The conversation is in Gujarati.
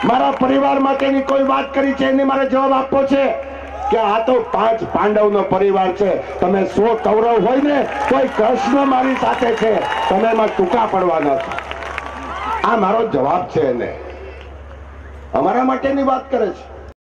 મારા પરિવાર માટેની કોઈ વાત કરી છે એને મારે જવાબ આપવો છે કે આ તો 5 પાંડવનો પરિવાર છે. તમે 100 કૌરવ હોય ને કોઈ કૃષ્ણ મારી સાથે છે, તમે એમાં ટૂંકા પડવાના છો. આ મારો જવાબ છે. એને અમારા માટેની વાત કરે છે.